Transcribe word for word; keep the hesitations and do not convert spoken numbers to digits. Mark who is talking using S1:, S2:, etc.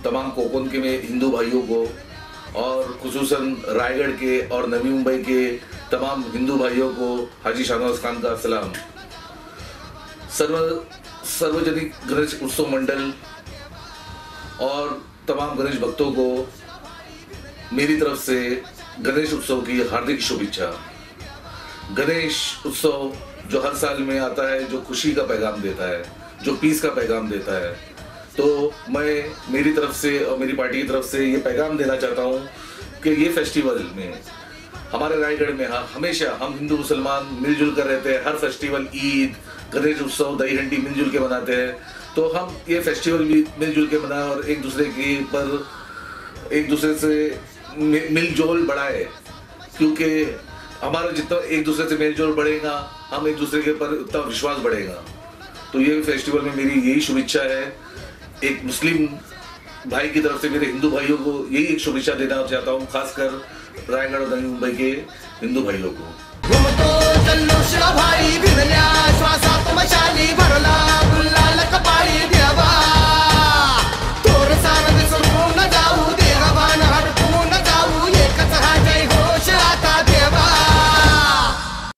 S1: तमाम कोकण के में हिंदू भाइयों को और खुसूसन रायगढ़ के और नवी मुंबई के तमाम हिंदू भाइयों को हाजी शाहनवाज खान का सलाम। सर्व सार्वजनिक गणेश उत्सव मंडल और तमाम गणेश भक्तों को मेरी तरफ से गणेश उत्सव की हार्दिक शुभेच्छा। गणेश उत्सव जो हर साल में आता है, जो खुशी का पैगाम देता है, जो पीस का पैगाम देता है, तो मैं मेरी तरफ से और मेरी पार्टी की तरफ से ये पैगाम देना चाहता हूँ कि ये फेस्टिवल में हमारे रायगढ़ में हमेशा हम हिंदू मुसलमान मिलजुल कर रहते हैं। हर फेस्टिवल, ईद, गणेश उत्सव, दही हंडी मिलजुल के मनाते हैं। तो हम ये फेस्टिवल भी मिलजुल के मनाएं और एक दूसरे की पर एक दूसरे से मिलजोल बढ़ाए, क्योंकि हमारा जितना एक दूसरे से मेलजोल बढ़ेगा, हम एक दूसरे के पर उतना विश्वास बढ़ेगा। तो ये फेस्टिवल में मेरी यही शुभेच्छा है। एक मुस्लिम भाई की तरफ से मेरे हिंदू भाइयों को यही एक शुभेच्छा देना चाहता हूँ, खासकर रायगढ़ और नवी मुंबई के हिंदू भाइयों को।
S2: भाई